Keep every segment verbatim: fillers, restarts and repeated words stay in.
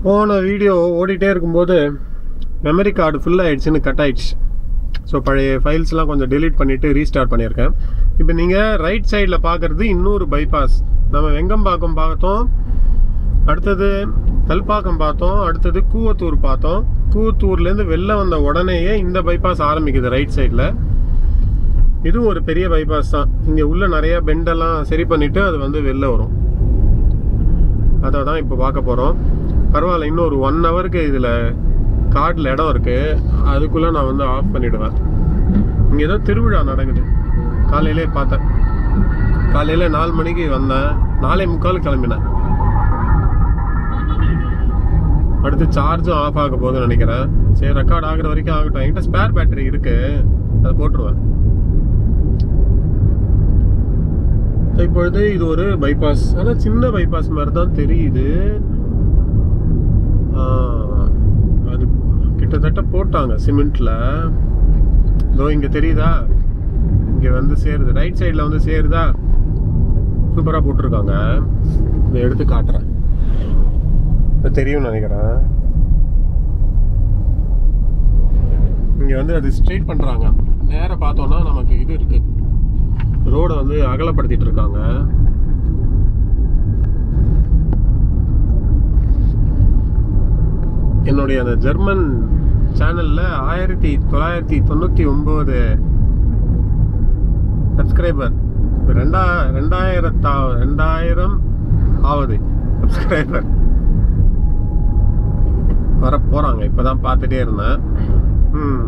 போன வீடியோ ஓடிட்டே இருக்கும்போது மெமரி கார்டு ஃபுல் ஆகிடுச்சின்னு கட் ஆகிடுச்சு. ஸோ பழைய ஃபைல்ஸ்லாம் கொஞ்சம் டெலீட் பண்ணிவிட்டு ரீஸ்டார்ட் பண்ணியிருக்கேன். இப்போ நீங்கள் ரைட் சைடில் பார்க்குறது இன்னொரு பைபாஸ். நம்ம வெங்கம்பாக்கம் பார்த்தோம், அடுத்தது கல்பாக்கம் பார்த்தோம், அடுத்தது கூவத்தூர் பார்த்தோம். கூவத்தூர்லேருந்து வெளில வந்த உடனேயே இந்த பைபாஸ் ஆரம்பிக்குது ரைட் சைடில். இதுவும் ஒரு பெரிய பைபாஸ் தான். இங்கே உள்ள நிறையா பெண்டெல்லாம் சரி பண்ணிவிட்டு அது வந்து வெளில வரும். அதை தான் இப்போ பார்க்க போகிறோம். பரவாயில்ல, இன்னும் ஒரு ஒன் ஹவருக்கு இதில் கார்டில் இடம் இருக்குது. அதுக்குள்ளே நான் வந்து ஆஃப் பண்ணிவிடுவேன். இங்கே ஏதோ திருவிழா நடக்குது. காலையிலே பார்த்தேன். காலையில் நாலு மணிக்கு வந்தேன், நாலே முக்கால் கிளம்பினேன். அடுத்து சார்ஜும் ஆஃப் ஆக போகுதுன்னு நினைக்கிறேன். சரி, ரெக்கார்ட் ஆகிற வரைக்கும் ஆகட்டும். என்கிட்ட ஸ்பேர் பேட்டரி இருக்குது, அதை போட்டுருவேன். இப்பொழுது இது ஒரு பைபாஸ், ஆனால் சின்ன பைபாஸ் மாதிரி தான் தெரியுது. அது கிட்டத்தட்ட போட்டாங்க சிமெண்ட்ல. இதோ இங்கே தெரியுதா, இங்கே வந்து சேருது, ரைட் சைடில் வந்து சேருதா, சூப்பராக போட்டிருக்காங்க. இதை எடுத்து காட்டுறேன், இப்போ தெரியும்னு நினைக்கிறேன். இங்கே வந்து அது ஸ்ட்ரெயிட் பண்ணுறாங்க. நேராக பார்த்தோன்னா நமக்கு இது இருக்குது, ரோடை வந்து அகலப்படுத்திட்டு இருக்காங்க. என்னுடைய அந்த ஜெர்மன் சேனலில் ஆயிரத்தி தொள்ளாயிரத்தி தொண்ணூற்றி ஒம்பது சப்ஸ்கிரைபர், ரெண்டா ரெண்டாயிரத்தா ரெண்டாயிரம் ஆவது சப்ஸ்கிரைபர் வர போகிறாங்க. இப்போ தான் பார்த்துட்டே இருந்தேன். ம்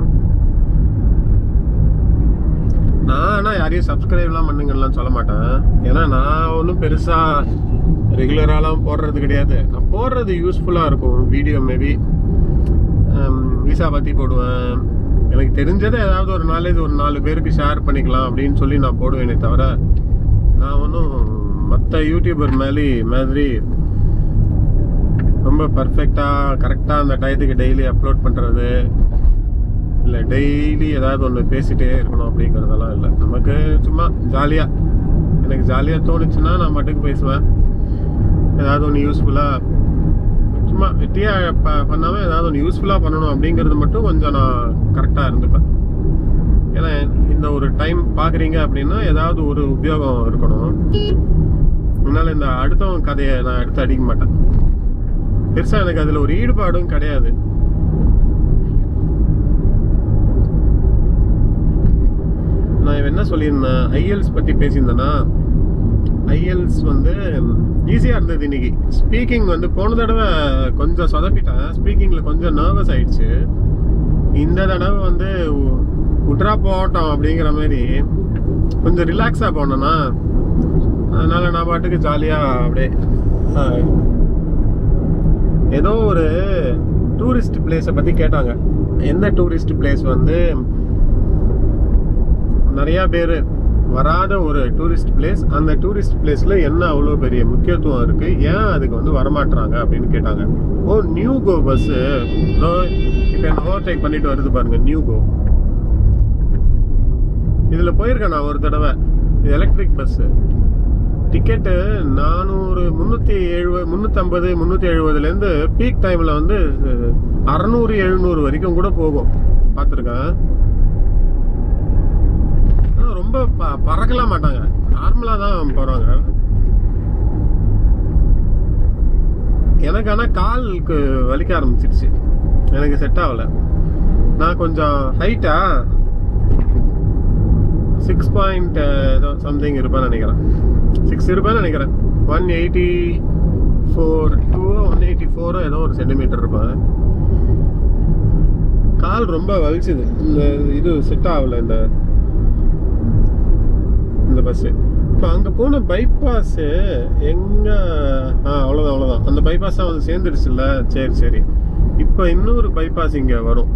நான் ஆனால் யாரையும் சப்ஸ்கிரைப்லாம் பண்ணுங்கலாம் சொல்ல மாட்டேன். ஏன்னா நான் ஒன்றும் பெருசாக ரெகுலராலாம் போடுறது கிடையாது. நான் போடுறது யூஸ்ஃபுல்லாக இருக்கும் வீடியோ. மேபி விசா பற்றி போடுவேன், எனக்கு தெரிஞ்சதை ஏதாவது ஒரு நாலேஜ் ஒரு நாலு பேருக்கு ஷேர் பண்ணிக்கலாம் அப்படின்னு சொல்லி நான் போடுவேனே தவிர, நான் ஒன்றும் மற்ற யூடியூபர் மேலே மாதிரி ரொம்ப பர்ஃபெக்டாக கரெக்டாக அந்த டயத்துக்கு டெய்லி அப்லோட் பண்ணுறது இல்லை, டெய்லி ஏதாவது ஒன்று பேசிகிட்டே இருக்கணும் அப்படிங்கிறதெல்லாம் இல்லை. நமக்கு சும்மா ஜாலியாக, எனக்கு ஜாலியாக தோணுச்சுன்னா நான் மட்டுக்கு பேசுவேன். ஏதாவது ஒன்று யூஸ்ஃபுல்லாக, சும்மா வெட்டியாக ப பண்ணாமல் ஏதாவது ஒன்று யூஸ்ஃபுல்லாக பண்ணணும் அப்படிங்கிறது மட்டும் கொஞ்சம் நான் கரெக்டாக இருந்துப்பேன். ஏன்னா இந்த ஒரு டைம் பார்க்குறீங்க அப்படின்னா ஏதாவது ஒரு உபயோகம் இருக்கணும். அதனால் இந்த அடுத்தவங்க கதையை நான் எடுத்து அடிக்க மாட்டேன். பெருசாக எனக்கு அதில் ஒரு ஈடுபாடும் கிடையாது. நான் என்ன சொல்லியிருந்தேன், ஐஎல்ஸ் பற்றி பேசியிருந்தேன்னா, ஐஎல்ஸ் வந்து ஈஸியாக இருந்தது இன்னைக்கு. ஸ்பீக்கிங் வந்து போன தடவை கொஞ்சம் சொதப்பிட்டேன், ஸ்பீக்கிங்கில் கொஞ்சம் நர்வஸ் ஆயிடுச்சு. இந்த தடவை வந்து உட்ரா போட்டோம் அப்படிங்கிற மாதிரி கொஞ்சம் ரிலாக்ஸாக போனேன்னா, அதனால் நான் பாட்டுக்கு ஜாலியாக அப்படியே ஏதோ ஒரு டூரிஸ்ட் பிளேஸை பற்றி கேட்டாங்க. எந்த டூரிஸ்ட் பிளேஸ் வந்து நிறையா பேர் வராத ஒரு டூரிஸ்ட் பிளேஸ், அந்த டூரிஸ்ட் பிளேஸில் என்ன அவ்வளோ பெரிய முக்கியத்துவம் இருக்குது, ஏன் அதுக்கு வந்து வரமாட்டுறாங்க அப்படின்னு கேட்டாங்க. ஓ, நியூ கோ பஸ்ஸு இப்போ என்ன ஓவர்டேக் பண்ணிட்டு வருது பாருங்கள், நியூ கோ. இதில் போயிருக்கேன் நான் ஒரு தடவை. இது எலக்ட்ரிக் பஸ்ஸு. டிக்கெட்டு நானூறு முந்நூற்றி எழுபது முந்நூற்றம்பது முந்நூற்றி எழுபதுலேருந்து பீக் டைமில் வந்து அறநூறு எழுநூறு வரைக்கும் கூட போகும், பார்த்துருக்கேன். ரொம்ப ப பறக்கலாம் மாட்டாங்க, நார்மலாக தான் போகிறாங்க. எனக்கு ஆனால் காலுக்கு வலிக்க ஆரம்பிச்சிருச்சு, எனக்கு செட் ஆகலை. நான் கொஞ்சம் ஹைட்டா சிக்ஸ் பாயிண்ட் ஏதோ சம்திங் இருப்பேன்னு நினைக்கிறேன். சிக்ஸ் இருப்பேன்னு நினைக்கிறேன். ஒன் எயிட்டி ஃபோர் டூவோ ஒன் எயிட்டி ஃபோரோ ஏதோ ஒரு சென்டிமீட்டர் இருப்பேன். கால் ரொம்ப வலிச்சுது. இந்த இது செட் ஆகலை இந்த இந்த பஸ்ஸு. இப்போ அங்கே போன பைபாஸு எங்கே, ஆ அவ்வளோதான் அவ்வளோதான் அந்த பைபாஸ் தான் வந்து சேர்ந்துருச்சுல்ல. சரி சரி, இப்போ இன்னொரு பைபாஸ் இங்கே வரும்.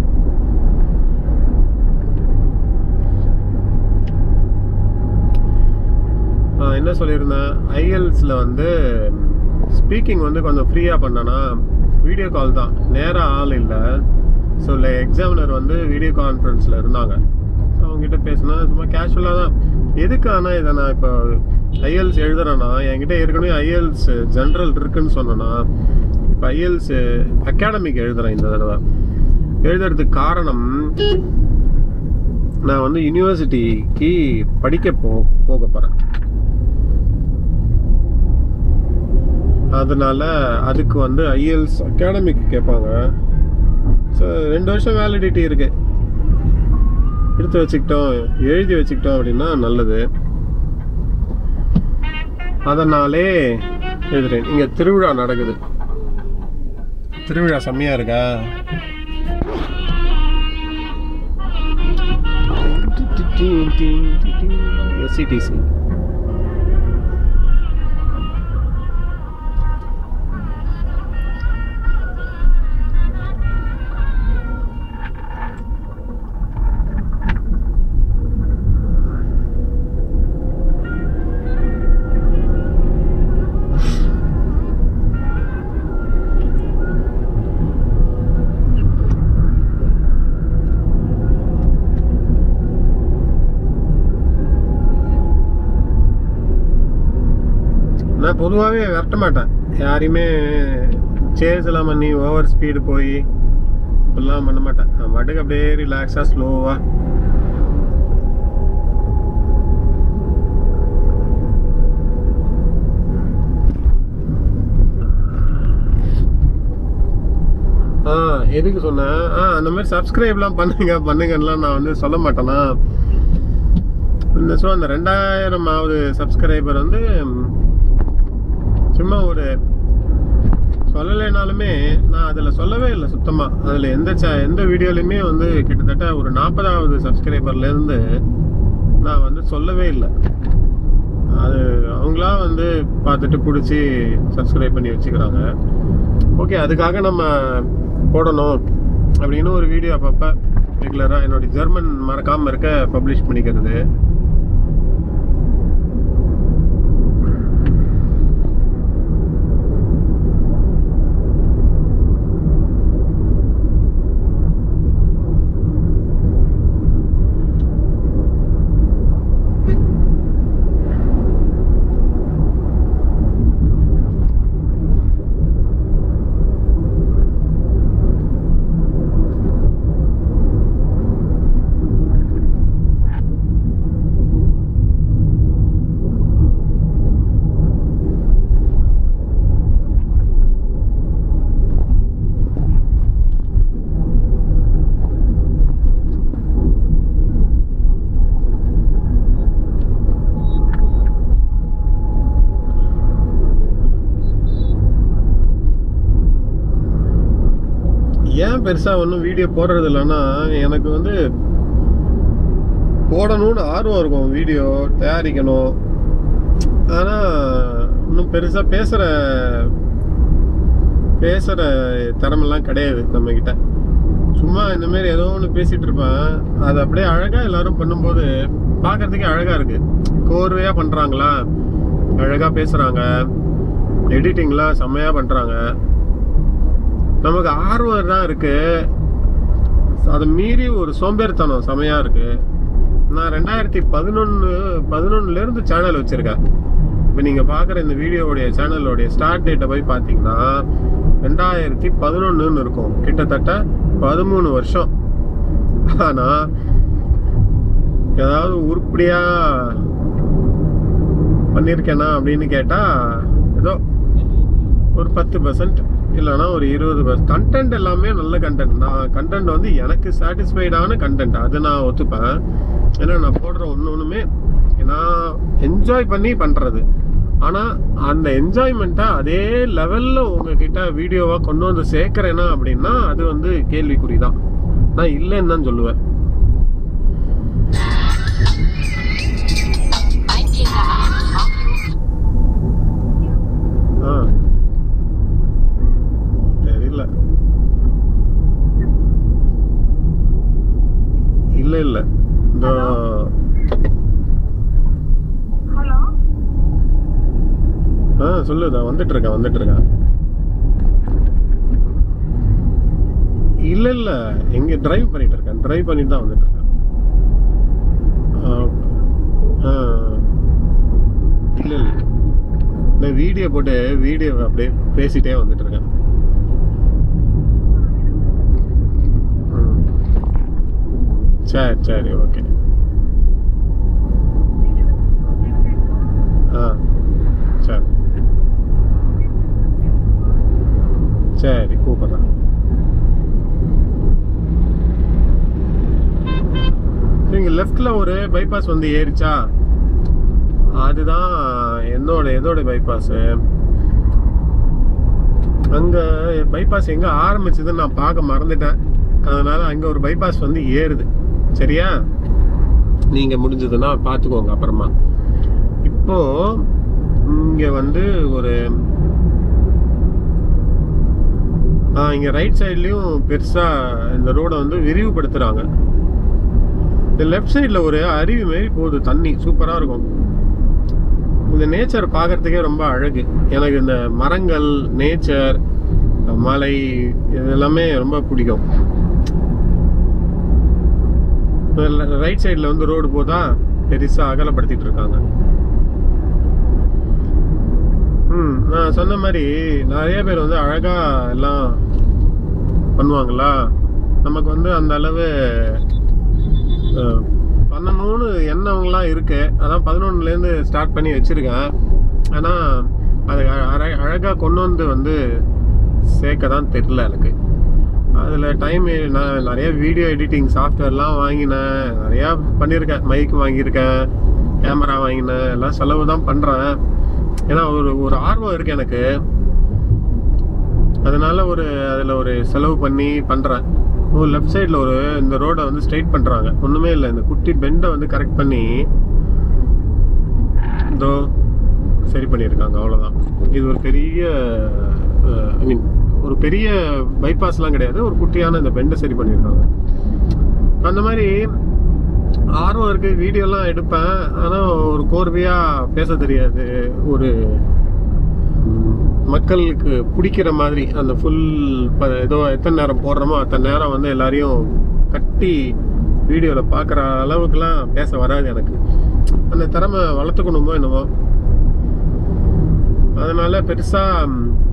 என்ன சொல்லியிருந்தேன், ஐஎல்ஸில் வந்து ஸ்பீக்கிங் வந்து கொஞ்சம் ஃப்ரீயாக பண்ணனா, வீடியோ கால் தான், நேராக ஆள் இல்லை. ஸோ இல்லை, எக்ஸாமினர் வந்து வீடியோ கான்ஃபரன்ஸில் இருந்தாங்க. ஸோ அவங்ககிட்ட பேசினா சும்மா கேஷுவலாக தான். எதுக்கு ஆனால் இதை நான் இப்போ ஐஎல்ஸ் எழுதுறேன்னா, என்கிட்ட ஏற்கனவே ஐஎல்ஸ் ஜென்ரல் இருக்குன்னு சொன்னேன்னா, இப்போ ஐஎல்ஸ் அகாடமிக் எழுதுகிறேன் இந்த தடவை. எழுதுறதுக்கு காரணம், நான் வந்து யூனிவர்சிட்டிக்கு படிக்க போ போக போகிறேன். அதனால் அதுக்கு வந்து ஐஎல்ஸ் அகாடமிக் கேட்பாங்க. ஸோ ரெண்டு வருஷம் வேலிடிட்டி இருக்குது. எடுத்து வச்சுக்கிட்டோம், எழுதி வச்சுக்கிட்டோம் அப்படின்னா நல்லது. அதனாலே எழுதுறேன். இங்கே திருவிழா நடக்குது. திருவிழா செம்மையாக இருக்கா? எஸ்சிடிசி நான் பொதுவாகவே விரட்ட மாட்டேன் யாரையுமே. சேஸ் எல்லாம் பண்ணி ஓவர் ஸ்பீடு போய் இப்படிலாம் பண்ண மாட்டேன். நான் பாட்டுக்கு அப்படியே ரிலாக்ஸாக ஸ்லோவாக ஆ எதுக்கு சொன்னேன்? ஆ அந்த மாதிரி சப்ஸ்கிரைப்லாம் பண்ணுங்க பண்ணுங்கலாம் நான் வந்து சொல்ல மாட்டேன்னா. இந்த ஸோ அந்த ரெண்டாயிரமாவது சப்ஸ்கிரைபர் வந்து சும்மா ஒரு சொல்லலைனாலுமே நான் அதில் சொல்லவே இல்லை சுத்தமாக. அதில் எந்த ச எந்த வீடியோலையுமே வந்து கிட்டத்தட்ட ஒரு நாற்பதாவது சப்ஸ்கிரைபர்லேருந்து நான் வந்து சொல்லவே இல்லை. அது அவங்களா வந்து பார்த்துட்டு பிடிச்சி சப்ஸ்கிரைப் பண்ணி வச்சுக்கிறாங்க. ஓகே, அதுக்காக நம்ம போடணும் அப்படின்னு ஒரு வீடியோ அப்பப்போ ரெகுலராக என்னுடைய ஜெர்மன் மறக்காமல் இருக்க பப்ளிஷ் பண்ணிக்கிறது. ஏன் பெருசாக ஒன்றும் வீடியோ போடுறது இல்லைன்னா, எனக்கு வந்து போடணும்னு ஆர்வம் இருக்கும், வீடியோ தயாரிக்கணும். ஆனால் இன்னும் பெருசாக பேசுகிற பேசுகிற திறமெல்லாம் கிடையாது நம்மக்கிட்ட. சும்மா இந்தமாரி ஏதோ ஒன்று பேசிகிட்டு இருப்பேன். அது அப்படியே அழகாக எல்லோரும் பண்ணும்போது பார்க்குறதுக்கே அழகாக இருக்குது. கோர்வையாக பண்ணுறாங்களா, அழகாக பேசுகிறாங்க, எடிட்டிங்லாம் செம்மையாக பண்ணுறாங்க. நமக்கு ஆர்வம் தான் இருக்குது, அதை மீறி ஒரு சோம்பேறித்தனம் செமையாக இருக்குது. நான் ரெண்டாயிரத்தி பதினொன்று பதினொன்னுலேருந்து சேனல் வச்சுருக்கேன். இப்போ நீங்கள் பார்க்குற இந்த வீடியோவுடைய சேனலோடைய ஸ்டார்ட் டேட்டை போய் பார்த்தீங்கன்னா ரெண்டாயிரத்தி பதினொன்றுன்னு இருக்கும். கிட்டத்தட்ட பதிமூணு வருஷம். ஆனால் ஏதாவது உருப்படியாக பண்ணியிருக்கேனா அப்படின்னு கேட்டால் ஏதோ ஒரு பத்து பர்சன்ட் இல்லைனா ஒரு இருபது பர்சன்ட். கண்டென்ட் எல்லாமே நல்ல கண்டென்ட். நான் கண்டென்ட் வந்து எனக்கு சாட்டிஸ்ஃபைடான கண்டென்ட், அது நான் ஒத்துப்பேன். ஏன்னா நான் போடுற ஒன்று ஒன்றுமே நான் என்ஜாய் பண்ணி பண்ணுறது. ஆனால் அந்த என்ஜாய்மெண்ட்டை அதே லெவலில் உங்ககிட்ட வீடியோவாக கொண்டு வந்து சேர்க்குறேன்னா அப்படின்னா அது வந்து கேள்விக்குறி தான். நான் இல்லைன்னு தான் சொல்லுவேன். ஆ தெரியல, இல்லை இல்லை இந்த ஆ சொல்லுதா வந்துட்டு இருக்கேன் வந்துட்டு இருக்கேன் இல்லை இல்லை எங்கே டிரைவ் பண்ணிட்டு இருக்கேன், டிரைவ் பண்ணிட்டு தான் வந்துட்டு இருக்கேன். ஆ இல்லை இல்லை நான் வீடியோ போட்டு வீடியோ அப்படியே பேசிட்டே வந்துட்டு இருக்கேன். சரி சரி ஓகே. ஆ சரி சரி கூப்பிட்றேன். இங்கே லெஃப்டில் ஒரு பைபாஸ் வந்து ஏறிச்சா, அதுதான் என்னோட எதோட பைபாஸு. அங்கே பைபாஸ் எங்கே ஆரம்பிச்சதுன்னு நான் பார்க்க மறந்துட்டேன். அதனால் அங்கே ஒரு பைபாஸ் வந்து ஏறுது. சரியா, நீங்கள் முடிஞ்சதுன்னா பார்த்துக்கோங்க அப்புறமா. இப்போது இங்கே வந்து ஒரு இங்கே ரைட் சைட்லேயும் பெருசாக இந்த ரோடை வந்து விரிவுபடுத்துகிறாங்க. இந்த லெஃப்ட் சைடில் ஒரு அருவி மாரி போகுது, தண்ணி சூப்பராக இருக்கும். இந்த நேச்சர் பார்க்குறதுக்கே ரொம்ப அழகு. எனக்கு இந்த மரங்கள், நேச்சர், மலை இதெல்லாமே ரொம்ப பிடிக்கும். ரைட் சைடில் வந்து ரோடு போதா பெருசாக அகலப்படுத்திட்டு இருக்காங்க. ம் நான் சொன்ன மாதிரி நிறைய பேர் வந்து அழகாக எல்லாம் பண்ணுவாங்களா, நமக்கு வந்து அந்த அளவு பண்ணணும்னு எண்ணவங்களாம் இருக்கு. அதான் பதினொன்றுலேருந்து ஸ்டார்ட் பண்ணி வச்சுருக்கேன். ஆனால் அது அழகாக கொண்டு வந்து வந்து சேர்க்க தான் தெரில எனக்கு. அதில் டைம் நான் நிறைய வீடியோ எடிட்டிங் சாஃப்ட்வேர்லாம் வாங்கினேன், நிறையா பண்ணியிருக்கேன். மைக் வாங்கியிருக்கேன், கேமரா வாங்கினேன், எல்லாம் செலவு தான் பண்ணுறேன். ஏன்னா ஒரு ஒரு ஆர்வம் இருக்குது எனக்கு. அதனால் ஒரு அதில் ஒரு செலவு பண்ணி பண்ணுறேன். ஒரு லெஃப்ட் சைடில் ஒரு இந்த ரோடை வந்து ஸ்ட்ரைட் பண்ணுறாங்க. ஒன்றுமே இல்லை, இந்த குட்டி பெண்டை வந்து கரெக்ட் பண்ணி இதோ சரி பண்ணியிருக்காங்க, அவ்வளோதான். இது ஒரு பெரிய ஐ மீன் ஒரு பெரிய பைபாஸ்லாம் கிடையாது, ஒரு குட்டியான இந்த பெண்டை சரி பண்ணியிருக்காங்க. அந்த மாதிரி ஆர்வம் இருக்குது, வீடியோலாம் எடுப்பேன். ஆனால் ஒரு கோர்வையாக பேச தெரியாது. ஒரு மக்களுக்கு பிடிக்கிற மாதிரி அந்த ஃபுல் ஏதோ எத்தனை நேரம் போடுறோமோ அத்தனை நேரம் வந்து எல்லாரையும் கட்டி வீடியோவில் பார்க்குற அளவுக்குலாம் பேச வராது எனக்கு. அந்த திறமை வளர்த்துக்கணுமோ என்னவோ. அதனால் பெருசாக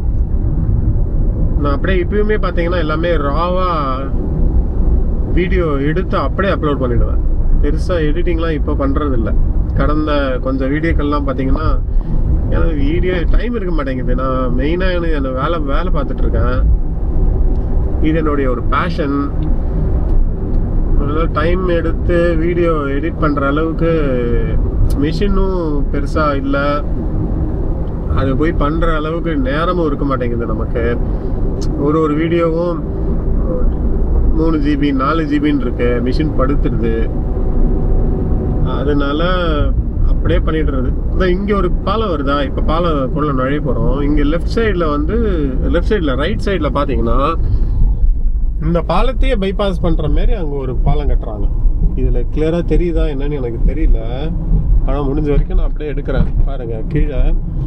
நான் அப்படியே இப்பயுமே பார்த்தீங்கன்னா எல்லாமே ராவாக வீடியோ எடுத்து அப்படியே அப்லோட் பண்ணிவிடுவேன். பெருசாக எடிட்டிங்லாம் இப்போ பண்ணுறதில்ல. கடந்த கொஞ்சம் வீடியோக்கள்லாம் பார்த்தீங்கன்னா எனக்கு வீடியோ டைம் இருக்க மாட்டேங்குது. நான் மெயினாக எனக்கு என்ன வேலை வேலை பார்த்துட்ருக்கேன். இது என்னுடைய ஒரு பேஷன். அதனால் டைம் எடுத்து வீடியோ எடிட் பண்ணுற அளவுக்கு மிஷினும் பெருசாக இல்லை. அது போய் பண்ணுற அளவுக்கு நேரமும் இருக்க மாட்டேங்குது நமக்கு. ஒரு ஒரு வீடியோவும் மூணு ஜிபி நாலு ஜிபின்னு இருக்கு, மிஷின் படுத்துடுது. அதனால அப்படியே பண்ணிடுறது. இந்த இங்கே ஒரு பாலம் வருதா, இப்போ பாலம் கொள்ள நுழைய போகிறோம். இங்கே லெஃப்ட் சைடில் வந்து லெஃப்ட் சைடில் ரைட் சைடில் பார்த்தீங்கன்னா இந்த பாலத்தையே பைபாஸ் பண்ணுற மாரி அங்கே ஒரு பாலம் கட்டுறாங்க. இதில் கிளியராக தெரியுதா என்னன்னு எனக்கு தெரியல. ஆனால் முடிஞ்ச வரைக்கும் நான் அப்படியே எடுக்கிறேன். பாருங்கள் கீழே.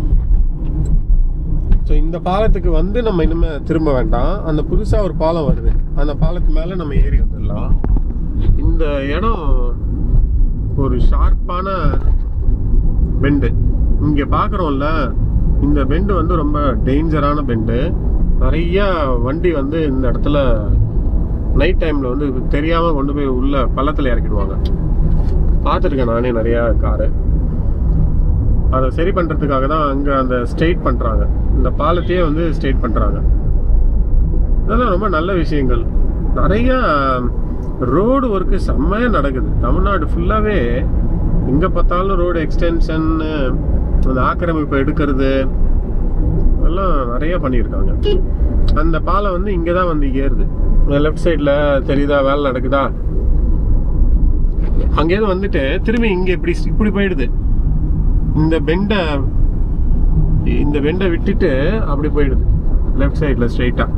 ஸோ இந்த பாலத்துக்கு வந்து நம்ம இனிமேல் திரும்ப வேண்டாம். அந்த புதுசாக ஒரு பாலம் வருது, அந்த பாலத்து மேலே நம்ம ஏறி வந்துடலாம். இந்த இடம் ஒரு ஷார்ப்பான பெண்டு. இங்கே பார்க்குறோம்ல, இந்த பெண்டு வந்து ரொம்ப டேஞ்சரான பெண்டு. நிறையா வண்டி வந்து இந்த இடத்துல நைட் டைமில் வந்து தெரியாமல் கொண்டு போய் உள்ள பள்ளத்தில் இறக்கிடுவாங்க. பார்த்துருக்கேன் நானே நிறையா காரு. அதை சரி பண்ணுறதுக்காக தான் அங்கே அந்த ஸ்ட்ரெயிட் பண்ணுறாங்க. இந்த பாலத்தையே வந்து ஸ்ட்ரெயிட் பண்ணுறாங்க. இதெல்லாம் ரொம்ப நல்ல விஷயங்கள். நிறையா ரோடு ஒர்க்கு செம்மையாக நடக்குது தமிழ்நாடு ஃபுல்லாகவே. எங்கே பார்த்தாலும் ரோடு எக்ஸ்டென்ஷன், அந்த ஆக்கிரமிப்பு எடுக்கிறது எல்லாம் நிறையா பண்ணியிருக்காங்க. அந்த பாலம் வந்து இங்கே தான் வந்து ஏறுது. லெஃப்ட் சைடில் தெரியுதா வேலை நடக்குதா. அங்கேயிருந்து வந்துட்டு திரும்பி இங்கே இப்படி இப்படி போயிடுது. இந்த பெண்டை இந்த பெண்டை விட்டுட்டு அப்படி போயிடுது லெஃப்ட் சைடில் ஸ்ட்ரெயிட்டாக.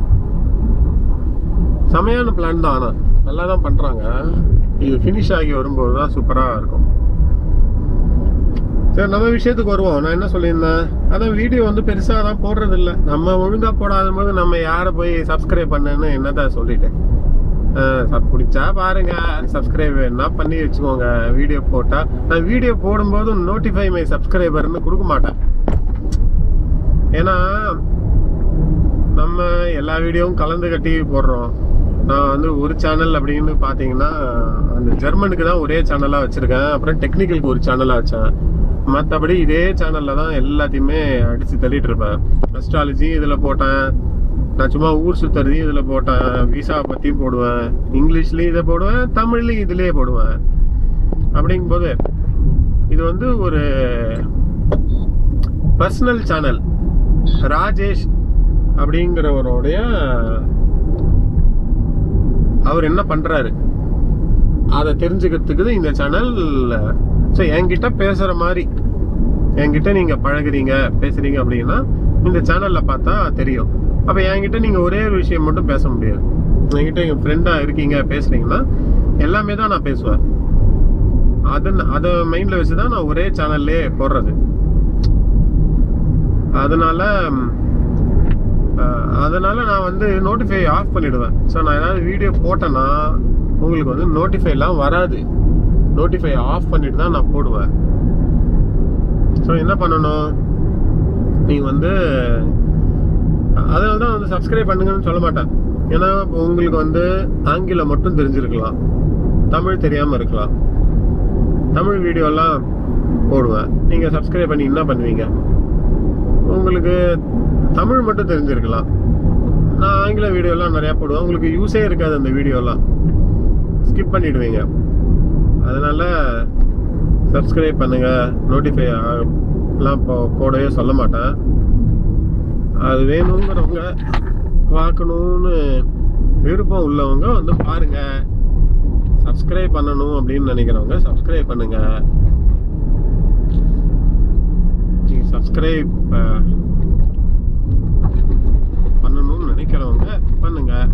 செமையான பிளான் தான், ஆனால் நல்லா தான் பண்ணுறாங்க. இது ஃபினிஷ் ஆகி வரும்போது தான் சூப்பராக இருக்கும். சரி, நம்ம விஷயத்துக்கு வருவோம். நான் என்ன சொல்லியிருந்தேன், அதான் வீடியோ வந்து பெருசாக தான் போடுறதில்ல. நம்ம ஒழுங்காக போடாத போது நம்ம யாரை போய் சப்ஸ்கிரைப் பண்ணேன்னு என்னதான் சொல்லிட்டேன். பிடிச்சா பாருங்க, சப்ஸ்கிரைப் என்ன பண்ணி வச்சுக்கோங்க. வீடியோ போட்டால் நான் வீடியோ போடும்போது நோட்டிஃபை மை சப்ஸ்கிரைபர்னு கொடுக்க மாட்டேன். ஏன்னா நம்ம எல்லா வீடியோவும் கலந்து கட்டி போடுறோம். நான் வந்து ஒரு சேனல் அப்படின்னு பார்த்தீங்கன்னா அந்த ஜெர்மனுக்கு தான் ஒரே சேனலாக வச்சுருக்கேன். அப்புறம் டெக்னிக்கலுக்கு ஒரு சேனலாக வச்சேன். மற்றபடி இதே சேனலில் தான் எல்லாத்தையுமே அடித்து தள்ளிட்டு இருப்பேன். அஸ்ட்ராலஜி இதில் போட்டேன், நான் சும்மா ஊர் சுற்றுறது இதில் போட்டேன், விசாவை பற்றியும் போடுவேன், இங்கிலீஷ்லேயும் இதை போடுவேன், தமிழ்லேயும் இதிலே போடுவேன். அப்படிங்கும்போது இது வந்து ஒரு பர்சனல் சேனல். ராஜேஷ் அப்படிங்கிறவருடைய அவர் என்ன பண்ணுறாரு அதை தெரிஞ்சுக்கிறதுக்கு இந்த சேனல். ஸோ என்கிட்ட பேசுகிற மாதிரி என்கிட்ட நீங்கள் பழகுறீங்க பேசுகிறீங்க அப்படின்னா இந்த சேனலில் பார்த்தா தெரியும். அப்போ என்கிட்ட நீங்கள் ஒரே ஒரு விஷயம் மட்டும் பேச முடியாது. என்கிட்ட எங்கள் ஃப்ரெண்டாக இருக்கீங்க பேசுகிறீங்கன்னா எல்லாமே தான் நான் பேசுவேன். அதை அதை மைண்டில் வச்சு தான் நான் ஒரே சேனல்லே போடுறது. அதனால் அதனால் நான் வந்து நோட்டிஃபை ஆஃப் பண்ணிவிடுவேன். ஸோ நான் ஏதாவது வீடியோ போட்டேன்னா உங்களுக்கு வந்து நோட்டிஃபைலாம் வராது. நோட்டிஃபை ஆஃப் பண்ணிட்டு தான் நான் போடுவேன். ஸோ என்ன பண்ணணும், நீங்கள் வந்து அதனால தான் வந்து சப்ஸ்கிரைப் பண்ணுங்கன்னு சொல்ல மாட்டேன். ஏன்னா உங்களுக்கு வந்து ஆங்கிலம் மட்டும் தெரிஞ்சிருக்கலாம், தமிழ் தெரியாமல் இருக்கலாம். தமிழ் வீடியோலாம் போடுவேன், நீங்கள் சப்ஸ்கிரைப் பண்ணி என்ன பண்ணுவீங்க? உங்களுக்கு தமிழ் மட்டும் தெரிஞ்சிருக்கலாம், நான் ஆங்கில வீடியோலாம் நிறையா போடுவேன், உங்களுக்கு யூஸே இருக்காது அந்த வீடியோலாம், ஸ்கிப் பண்ணிவிடுவீங்க. அதனால் சப்ஸ்கிரைப் பண்ணுங்கள். நோட்டிஃபை எல்லாம் போ போடவே சொல்ல மாட்டேன். அது வேணுங்கிறவங்க பார்க்கணுன்னு விருப்பம் உள்ளவங்க வந்து பாருங்கள். சப்ஸ்கிரைப் பண்ணணும் அப்படின்னு நினைக்கிறவங்க சப்ஸ்கிரைப் பண்ணுங்கள். நீங்கள் சப்ஸ்கிரைப் பண்ணணும்னு நினைக்கிறவங்க பண்ணுங்கள்.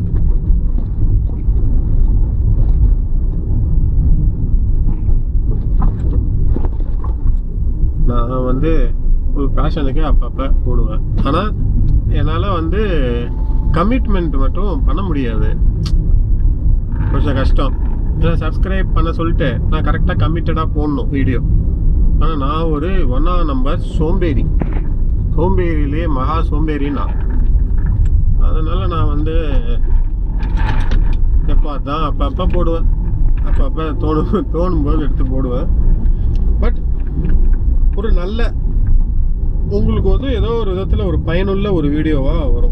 நான் வந்து ஒரு பேஷனுக்கு அப்பப்போ போடுவேன். ஆனால் என்னால் வந்து கமிட்மெண்ட் மட்டும் பண்ண முடியாது, கொஞ்சம் கஷ்டம். ஏன்னா சப்ஸ்கிரைப் பண்ண சொல்லிட்டு நான் கரெக்டாக கமிட்டடாக போடணும் வீடியோ. ஆனால் நான் ஒரு ஒன்றாம் நம்பர் சோம்பேறி, சோம்பேறியிலே மகா சோம்பேறி நான். அதனால் நான் வந்து எப்போ தான் அப்பப்போ போடுவேன், அப்பப்போ தோணும் தோணும்போது எடுத்து போடுவேன். பட் ஒரு நல்ல உங்களுக்கு வந்து ஏதோ ஒரு விதத்தில் ஒரு பயனுள்ள ஒரு வீடியோவாக வரும்.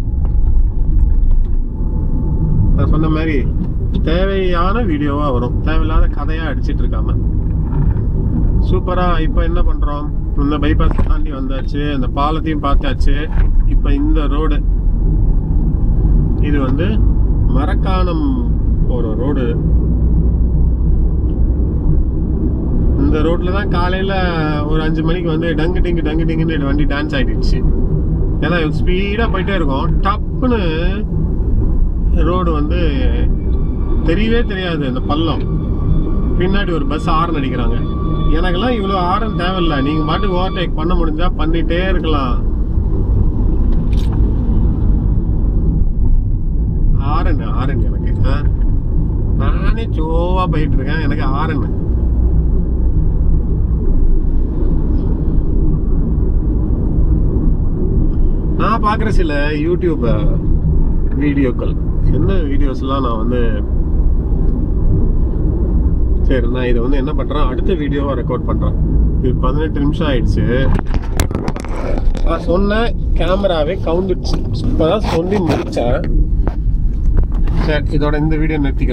நான் சொன்ன மாதிரி தேவையான வீடியோவாக வரும், தேவையில்லாத கதையாக அடிச்சிட்டு இருக்காம. சூப்பராக இப்போ என்ன பண்ணுறோம், இந்த பைபாஸ் தாண்டி வந்தாச்சு, அந்த பாலத்தையும் பார்த்தாச்சு. இப்போ இந்த ரோடு இது வந்து மரக்காணம் போகிற ரோடு. இந்த ரோட்டில் தான் காலையில் ஒரு அஞ்சு மணிக்கு வந்து டங்கு டிங்கு டங்கு டிங்குன்னு வண்டி டான்ஸ் ஆகிடுச்சு. ஏன்னா ஸ்பீடாக போயிட்டே இருக்கும், டப்புன்னு ரோடு வந்து தெரியவே தெரியாது அந்த பள்ளம். பின்னாடி ஒரு பஸ் ஹார்ன் அடிக்கிறாங்க. எனக்கெல்லாம் இவ்வளோ ஹார்ன் தேவையில்லை, நீங்கள் பாட்டுக்கு ஓவர்டேக் பண்ண முடிஞ்சா பண்ணிகிட்டே இருக்கலாம். ஹாரன் ஹாரன் எனக்கு, நானே சோவாக போயிட்டு இருக்கேன், எனக்கு ஹாரன். நான் பார்க்குற சில யூடியூப் வீடியோக்கள், என்ன வீடியோஸ்லாம் நான் வந்து சரி நான் இதை வந்து என்ன பண்ணுறேன், அடுத்த வீடியோவை ரெக்கார்ட் பண்ணுறேன். இது பதினெட்டு நிமிஷம் ஆயிடுச்சு. நான் சொன்ன கேமராவே கவுந்துடுச்சு, இப்போ தான் சொல்லி முடித்தேன். சரி இதோட இந்த வீடியோ நிறுத்திக்கிறேன்.